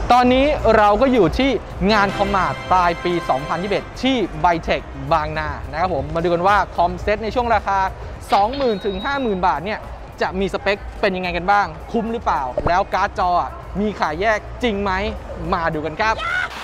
ตอนนี้เราก็อยู่ที่งานคอมมาร์ทปลายปี 2021 ที่ไบเทคบางนานะครับผมมาดูกันว่าคอมเซ็ตในช่วงราคา 20,000 ถึง 50,000 บาทเนี่ยจะมีสเปคเป็นยังไงกันบ้างคุ้มหรือเปล่าแล้วการ์ดจอมีขายแยกจริงไหมมาดูกันครับ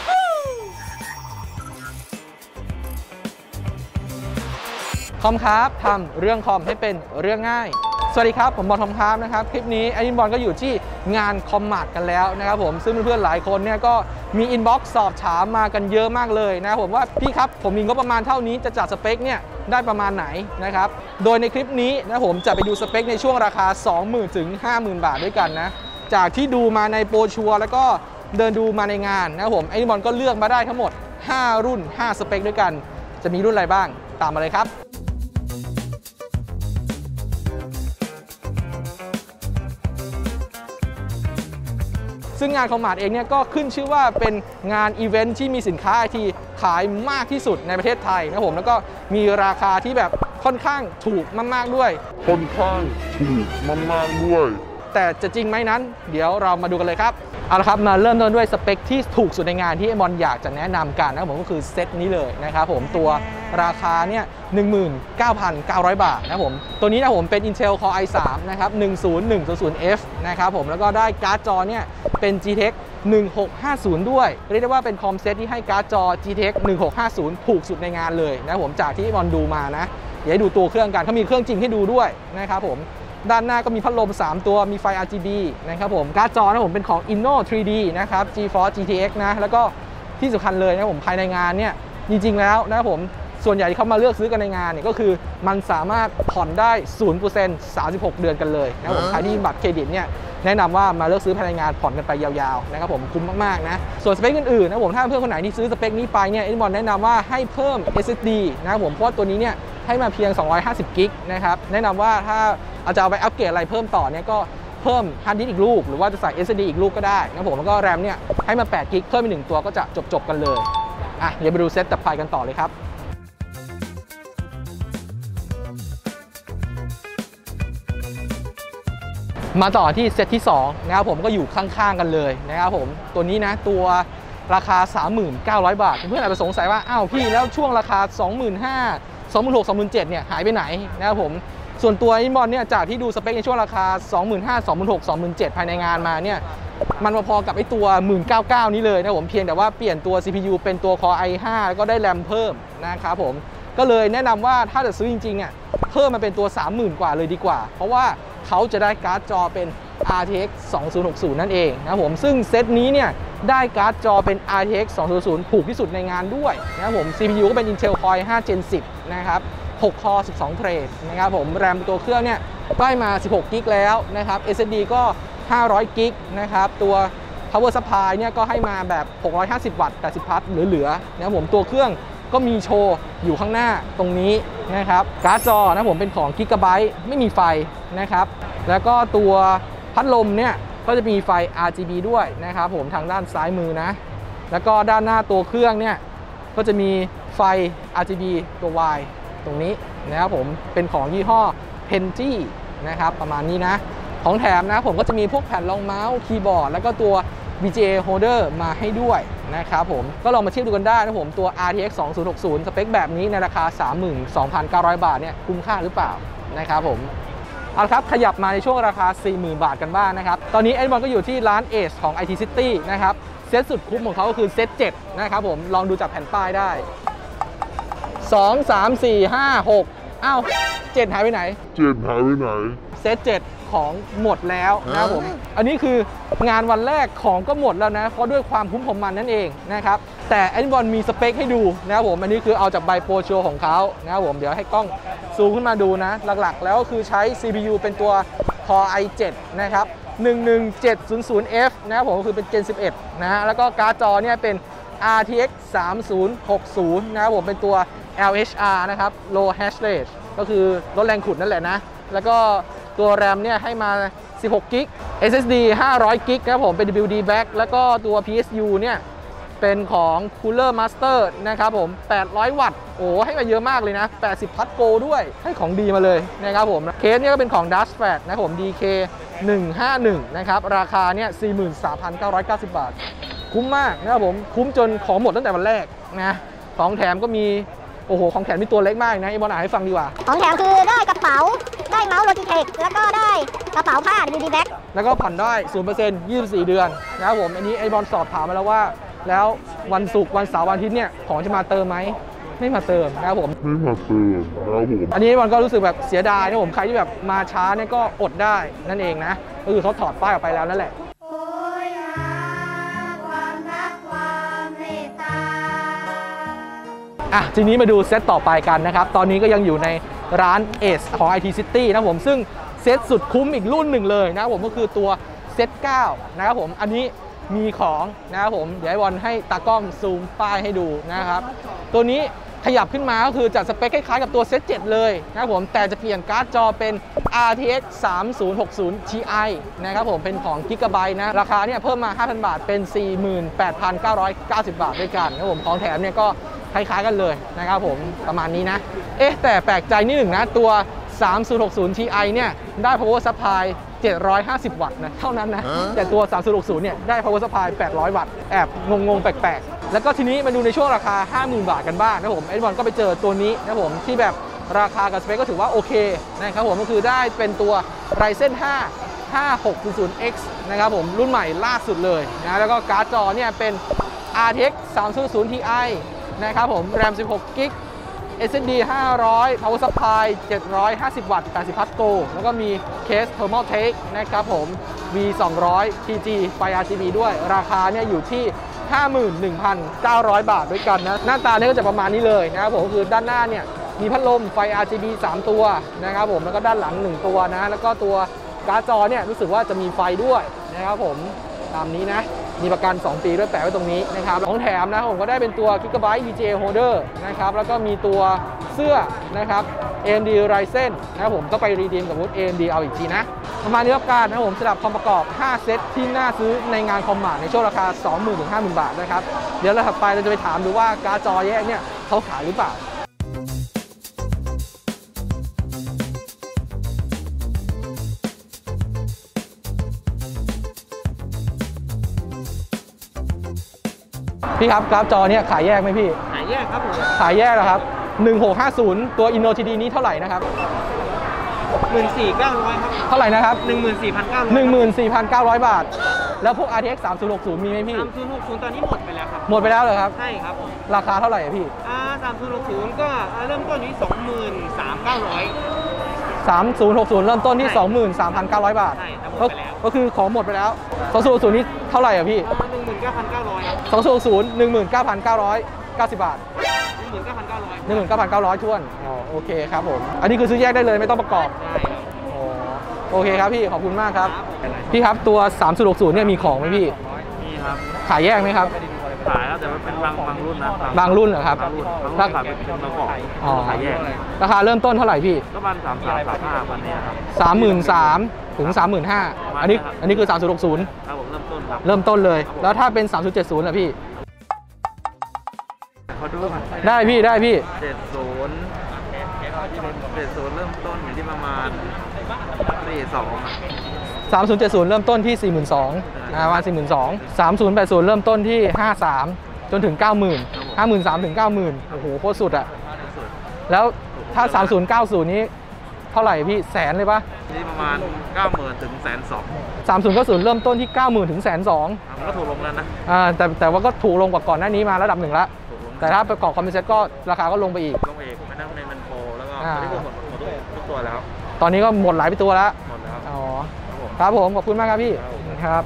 คอมครับทำเรื่องคอมให้เป็นเรื่องง่ายสวัสดีครับผมบอลทอมครับนะครับคลิปนี้แอดมินบอลก็อยู่ที่งานคอมมาร์ทกันแล้วนะครับผมซึ่งเพื่อนๆหลายคนเนี่ยก็มีอินบ็อกซ์สอบถามมากันเยอะมากเลยนะครับผมว่าพี่ครับผมมีงบประมาณเท่านี้จะจัดสเปคเนี่ยได้ประมาณไหนนะครับโดยในคลิปนี้นะผมจะไปดูสเปคในช่วงราคา 20,000 ถึง 50,000 บาทด้วยกันนะจากที่ดูมาในโปรชัวร์แล้วก็เดินดูมาในงานนะครับผมแอดมินบอลก็เลือกมาได้ทั้งหมด5รุ่น5สเปคด้วยกันจะมีรุ่นอะไรบ้างตามมาเลยครับซึ่งงานคอมมาร์ทเองเนี่ยก็ขึ้นชื่อว่าเป็นงานอีเวนท์ที่มีสินค้าไอทีขายมากที่สุดในประเทศไทยนะผมแล้วก็มีราคาที่แบบค่อนข้างถูกมากๆด้วยแต่จะจริงไหมนั้นเดี๋ยวเรามาดูกันเลยครับเอาละครับมาเริ่มต้นด้วยสเปคที่ถูกสุดในงานที่ไอบอลอยากจะแนะนำกันนะครับผมก็คือเซตนี้เลยนะครับผมตัวราคาเนี่ย 19,900 บาทนะครับผมตัวนี้นะผมเป็น Intel Core i3 นะครับ 10100F นะครับผมแล้วก็ได้การ์ดจอเนี่ยเป็น GTX 1650 ด้วยเรียกได้ว่าเป็นคอมเซตที่ให้การ์ดจอ GTX 1650 ถูกสุดในงานเลยนะผมจากที่ไอบอลดูมานะเดี๋ยวให้ดูตัวเครื่องกันเขามีเครื่องจริงให้ดูด้วยนะครับผมด้านหน้าก็มีพัดลม3ตัวมีไฟ RGB นะครับผมการ์ดจอนะผมเป็นของ Inno 3D นะครับ GeForce GTX นะแล้วก็ที่สำคัญเลยนะผมภายในงานเนี่ยจริงๆแล้วนะครับผมส่วนใหญ่ที่เขามาเลือกซื้อกันในงานเนี่ยก็คือมันสามารถผ่อนได้ 0% 36 เดือนกันเลยนะครับผมใครที่บัตรเครดิตเนี่ยแนะนำว่ามาเลือกซื้อภายในงานผ่อนกันไปยาวๆนะครับผมคุ้มมากๆนะส่วนสเปคอื่นๆนะผมถ้าเพื่อนคนไหนที่ซื้อสเปคนี้ไปเนี่ยเอ็นบอลแนะนำว่าให้เพิ่ม SSD นะครับผมเพราะตัวนี้เนี่ยให้มาเพียง250กิกนะครับแนะนำว่าถ้าอาจจะเอาไปอัปเกรดอะไรเพิ่มต่อเนี่ยก็เพิ่มฮาร์ดดิสก์อีกลูกหรือว่าจะใส่ SSD อีกลูกก็ได้นะผมแล้วก็แรมเนี่ยให้มา8กิกเพิ่มอีก1ตัวก็จะจบกันเลยเดี๋ยวไปดูเซตต่อไปกันต่อเลยครับมาต่อที่เซตที่2นะครับผมก็อยู่ข้างๆกันเลยนะครับผมตัวนี้นะตัวราคา 39,000 บาทเพื่อนอาจจะสงสัยว่าอ้าวพี่แล้วช่วงราคา 25,000 26,000 27,000เนี่ยหายไปไหนนะครับผมส่วนตัวไอ้บอลเนี่ยจากที่ดูสเปคในช่วงราคา 25,000 26,000 27,000 ภายในงานมาเนี่ยมันพอๆกับไอ้ตัว 19,900 นี้เลยนะผมเพียงแต่ว่าเปลี่ยนตัว CPU เป็นตัว Core i5 แล้วก็ได้แรมเพิ่มนะครับผมก็เลยแนะนำว่าถ้าจะซื้อจริงๆอ่ะเพิ่มมาเป็นตัว 30,000 กว่าเลยดีกว่าเพราะว่าเขาจะได้การ์ดจอเป็น RTX 2060 นั่นเองนะครับผมซึ่งเซตนี้เนี่ยได้การ์ดจอเป็น RTX 2060 ถูกที่สุดในงานด้วยนะครับผม CPU ก็เป็น Intel Core i5 Gen 10 นะครับ6 คอร์12 เทรดนะครับผมแรมตัวเครื่องเนี่ยได้มา16กิกแล้วนะครับ SSD ก็500กิกนะครับตัว Power Supply เนี่ยก็ให้มาแบบ650วัตต์80พัทเหลือๆนะครับผมตัวเครื่องก็มีโชว์อยู่ข้างหน้าตรงนี้นะครับการ์ดจอนะผมเป็นของ Gigabyte ไม่มีไฟนะครับแล้วก็ตัวพัดลมเนี่ยก็จะมีไฟ RGB ด้วยนะครับผมทางด้านซ้ายมือนะแล้วก็ด้านหน้าตัวเครื่องเนี่ยก็จะมีไฟ RGB ตัว Y ตรงนี้นะครับผมเป็นของยี่ห้อ Penji นะครับประมาณนี้นะของแถมนะผมก็จะมีพวกแผ่นรองเมาส์คีย์บอร์ดแล้วก็ตัว VGA holder มาให้ด้วยนะครับผมก็ลองมาเทียบดูกันได้นะผมตัว RTX 2060 สเปคแบบนี้ในราคา 32,900 บาทเนี่ยคุ้มค่าหรือเปล่านะครับผมเอาละครับขยับมาในช่วงราคา 40,000 บาทกันบ้างนะครับตอนนี้เอ็นบอลก็อยู่ที่ร้าน Ace ของ IT City นะครับเซตสุดคุ้มของเขาก็คือเซต7นะครับผมลองดูจากแผ่นป้ายได้2 3 4 5 6อ้าว7หายไปไหนเซต7ของหมดแล้วนะครับผมอันนี้คืองานวันแรกของก็หมดแล้วนะเพราะด้วยความคุ้มของมันนั่นเองนะครับแต่แอดบอลมีสเปคให้ดูนะครับผมอันนี้คือเอาจากใบโปรชัวร์ของเขานะครับผมเดี๋ยวให้กล้องซูมขึ้นมาดูนะหลักๆแล้วก็คือใช้ CPU เป็นตัว Core i7 นะครับ 11700F นะครับผมก็คือเป็น Gen 11นะฮะแล้วก็การ์ดจอเนี่ยเป็น RTX 3060นะครับผมเป็นตัว LHR นะครับ Low Hash Rate ก็คือลดแรงขุดนั่นแหละนะแล้วก็ตัวแรมเนี่ยให้มา16กิก SSD 500กิกครับผมเป็น WD Back แล้วก็ตัว PSU เนี่ยเป็นของ Cooler Master นะครับผม800วัตต์โอ้ให้มาเยอะมากเลยนะ80พัทโกด้วยให้ของดีมาเลยนะครับผมเคสเนี่ยก็เป็นของ Dashpad นะครับผม DK 151นะครับราคาเนี่ย 43,990 บาทคุ้มมากนะครับผมคุ้มจนของหมดตั้งแต่วันแรกนะของแถมก็มีโอ้โหของแถมมีตัวเล็กมากนะไอ้บอลอ่านให้ฟังดีกว่าของแถมคือได้กระเป๋าได้เมาส์ Logitech แล้วก็ได้กระเป๋าผ้า WD Bag แล้วก็ผ่อนได้ 0% 24 เดือนนะครับผมอันนี้ไอ้บอลสอบถามมาแล้วว่าแล้ววันศุกร์วันเสาร์วันอาทิตย์เนี่ยของจะมาเติมไหมไม่มาเติมนะครับผมอันนี้มันก็รู้สึกแบบเสียดายนะผมใครที่แบบมาช้าเนี่ยก็อดได้นั่นเองนะก็คือเขาถอดป้ายออกไปแล้วนั่นแหละทีนี้มาดูเซตต่อไปกันนะครับตอนนี้ก็ยังอยู่ในร้าน Ace ของ IT City นะผมซึ่งเซตสุดคุ้มอีกรุ่นหนึ่งเลยนะครับผมก็คือตัวเซต9นะครับผมอันนี้มีของนะครับผมเดี๋ยวให้บอลให้ตากล้องซูมป้ายให้ดูนะครับตัวนี้ขยับขึ้นมาก็คือจัดสเปคคล้ายๆกับตัวเซต7เลยนะครับผมแต่จะเปลี่ยนการ์ดจอเป็น RTX 3060 Ti นะครับผมเป็นของ Gigabyte นะราคาเนี่ยเพิ่มมา 5,000 บาทเป็น 48,990 บาทด้วยกันนะครับผมของแถมเนี่ยก็คล้ายๆกันเลยนะครับผมประมาณนี้นะแต่แปลกใจนิดหนึ่งนะตัว 3060 Ti เนี่ยได้ power supply 750 วัตต์นะเท่านั้นนะแต่ตัว 3060 เนี่ยได้ power supply 800 วัตต์แอบงงๆแปลกๆแล้วก็ทีนี้มาดูในช่วงราคา 50,000 บาทกันบ้างนะผมไอ้บอลก็ไปเจอตัวนี้นะผมที่แบบราคากับสเปคก็ถือว่าโอเคนะครับผมก็คือได้เป็นตัว Ryzen 5 5600X นะครับผมรุ่นใหม่ล่าสุดเลยนะแล้วก็การ์ดจอเนี่ยเป็น RTX 3060 Ti นะครับผม RAM 16 GB SSD 500 Power Supply 750 วัตต์80 พัทโกแล้วก็มีเคส Thermal Take นะครับผม V200 TG ไฟ RGB ด้วยราคาเนี่ยอยู่ที่ 51,900 บาทด้วยกันนะหน้าตาเนี่ยก็จะประมาณนี้เลยนะครับผมคือด้านหน้าเนี่ยมีพัดลมไฟ RGB 3 ตัวนะครับผมแล้วก็ด้านหลัง1ตัวนะแล้วก็ตัวการ์ดจอเนี่ยรู้สึกว่าจะมีไฟด้วยนะครับผมตามนี้นะมีประกัน 2 ปีด้วยแปะไว้ตรงนี้นะครับของแถมนะผมก็ได้เป็นตัว Gigabyte VGA Holder นะครับแล้วก็มีตัวเสื้อนะครับ AMD Ryzen นะครับผมก็ไปรีดีมกับบูธ AMD เอาอีกทีนะประมาณนี้ครับการนะผมสำหรับคอมประกอบ5เซตที่น่าซื้อในงานคอมมาร์ทในช่วงราคา 20,000 ถึง 50,000 บาทนะครับเดี๋ยวเราถัดไปเราจะไปถามดูว่าการ์ดจอแยกเนี่ยเขาขายหรือเปล่าพี่ครับกราฟจอเนี่ยขายแยกไหมพี่ขายแยกครับผมขายแยกเหรอครับ1650ตัว Inno TD นี้เท่าไหร่นะครับ 14,900ครับเท่าไหร่นะครับ 14,900 บาทแล้วพวก RTX 3060มีไหมพี่ 3060ตอนนี้หมดไปแล้วครับหมดไปแล้วเหรอครับใช่ครับราคาเท่าไหร่พี่ 3060ก็เริ่มต้นที่23,900 3060เริ่มต้นที่ 23,900 บาทใช่หมดไปแล้วก็คือของหมดไปแล้ว2060นี้เท่าไหร่อ่ะพี่ 19,900 2060 19,990 บาท19,900 ท้วนโอเคครับผมอันนี้คือซื้อแยกได้เลยไม่ต้องประกอบได้ครับโอเคครับพี่ขอบคุณมากครับพี่ครับตัว3060เนี่ยมีของไหมพี่มีครับขายแยกไหมครับขายครับแต่มันเป็นบางรุ่นนะบางรุ่นเหรอครับราคาเป็นประกอบขายแยกราคาเริ่มต้นเท่าไหร่พี่ก็ประมาณ33,35วันนี้ครับ 33,000 ถึง 35,000อันนี้คือ3060 ครับผมเริ่มต้นครับเริ่มต้นเลยแล้วถ้าเป็น3070ล่ะพี่ได้พี่70เริ่มต้นอยู่ที่ประมาณ3070เริ่มต้นที่ 42,000ประมาณ 42,000 3080เริ่มต้นที่ 53,000จนถึง 90,000 53,000 ถึง 90,000โอ้โหโคตรสุดอ่ะแล้วถ้า3090นี้เท่าไหร่พี่แสนเลยปะนี่ประมาณ 90,000 ถึง 120,000 3090เริ่มต้นที่ 90,000 ถึง 120,000 ก็ถูกลงแล้วนะแต่ว่าก็ถูกลงกว่าก่อนหน้านี้มาระดับหนึ่งแล้วแต่ถ้าประกอบคอมพิวเตอร์ก็ราคาก็ลงไปอีกไม่ได้ในมันโปรแล้วก็ตอนนี้หมดทุกตัวแล้วตอนนี้ก็หมดหลายตัวแล้วหมดแล้วอ๋อครับผมขอบคุณมากครับพี่ครับ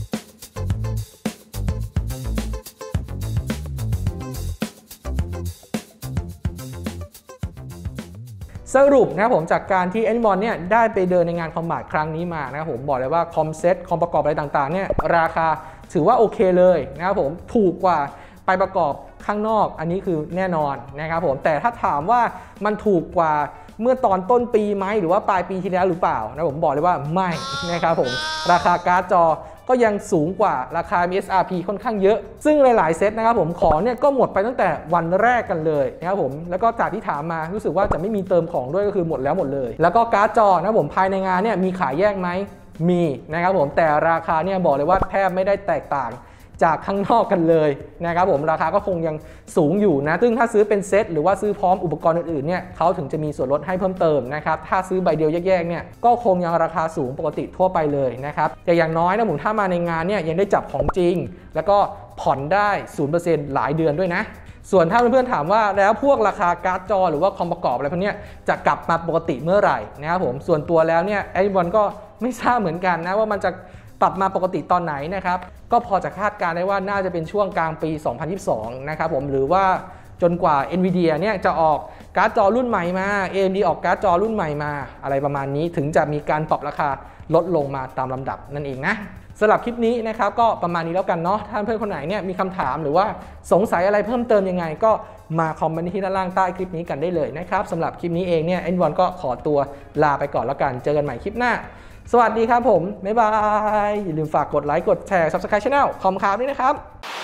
สรุปนะครับผมจากการที่เอ็นบอลเนี่ยได้ไปเดินในงานคอมมาร์ทครั้งนี้มานะครับผมบอกเลยว่าคอมเซ็ตคอมประกอบอะไรต่างๆเนี่ยราคาถือว่าโอเคเลยนะครับผมถูกกว่าไปประกอบข้างนอกอันนี้คือแน่นอนนะครับผมแต่ถ้าถามว่ามันถูกกว่าเมื่อตอนต้นปีไหมหรือว่าปลายปีที่แล้วหรือเปล่านะผมบอกเลยว่าไม่นะครับผมราคาการ์ดจอก็ยังสูงกว่าราคา MSRP ค่อนข้างเยอะซึ่งหลายๆเซตนะครับผมของเนี่ยก็หมดไปตั้งแต่วันแรกกันเลยนะครับผมแล้วก็จากที่ถามมารู้สึกว่าจะไม่มีเติมของด้วยก็คือหมดแล้วหมดเลยแล้วก็การ์ดจอนะผมภายในงานเนี่ยมีขายแยกไหมมีนะครับผมแต่ราคาเนี่ยบอกเลยว่าแทบไม่ได้แตกต่างจากข้างนอกกันเลยนะครับผมราคาก็คงยังสูงอยู่นะซึ่งถ้าซื้อเป็นเซตหรือว่าซื้อพร้อมอุปกรณ์อื่นๆเนี่ยเขาถึงจะมีส่วนลดให้เพิ่มเติมนะครับถ้าซื้อใบเดียวแยกๆเนี่ยก็คงยังราคาสูงปกติทั่วไปเลยนะครับแต่อย่างน้อยนะผมถ้ามาในงานเนี่ยยังได้จับของจริงแล้วก็ผ่อนได้ 0% หลายเดือนด้วยนะส่วนถ้าเพื่อนๆถามว่าแล้วพวกราคาการ์ดจอหรือว่าคอมประกอบอะไรพวกนี้จะกลับมาปกติเมื่อไหร่นะครับผมส่วนตัวแล้วเนี่ยไอ้บอลก็ไม่ทราบเหมือนกันนะว่ามันจะปรับมาปกติตอนไหนนะครับก็พอจะคาดการณ์ได้ว่าน่าจะเป็นช่วงกลางปี 2022 นะครับผมหรือว่าจนกว่า Nvidia เนี่ยจะออกการ์ดจอรุ่นใหม่มา AMD ออกการ์ดจอรุ่นใหม่มาอะไรประมาณนี้ถึงจะมีการปรับราคาลดลงมาตามลำดับนั่นเองนะสำหรับคลิปนี้นะครับก็ประมาณนี้แล้วกันเนาะถ้าเพื่อนคนไหนเนี่ยมีคำถามหรือว่าสงสัยอะไรเพิ่มเติมยังไงก็มาคอมเมนต์ที่ด้านล่างใต้คลิปนี้กันได้เลยนะครับสำหรับคลิปนี้เองเนี่ยN1 ก็ขอตัวลาไปก่อนแล้วกันเจอกันใหม่คลิปหน้าสวัสดีครับผมบ๊ายบายอย่าลืมฝากกดไลค์กดแชร์ Subscribe Channel คอมคาร์ด้วยนะครับ